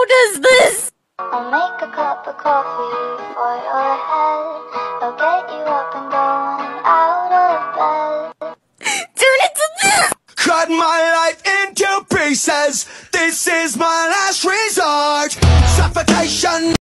does this? I'll make a cup of coffee for your head. I'll get you up and going out of bed. Turn it to this! Cut my life into pieces. This is my last resort. Suffocation.